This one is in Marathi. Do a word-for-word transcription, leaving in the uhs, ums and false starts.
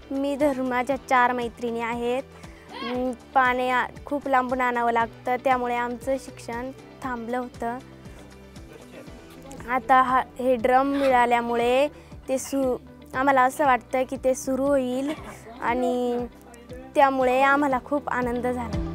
मी धरून माझ्या चार मैत्रिणी आहेत. पाणी खूप लांबून आणावं लागतं, त्यामुळे आमचं शिक्षण थांबलं होतं. आता हा हे ड्रम मिळाल्यामुळे ते सु आम्हाला असं वाटतं की ते सुरू होईल आणि त्यामुळे आम्हाला खूप आनंद झाला.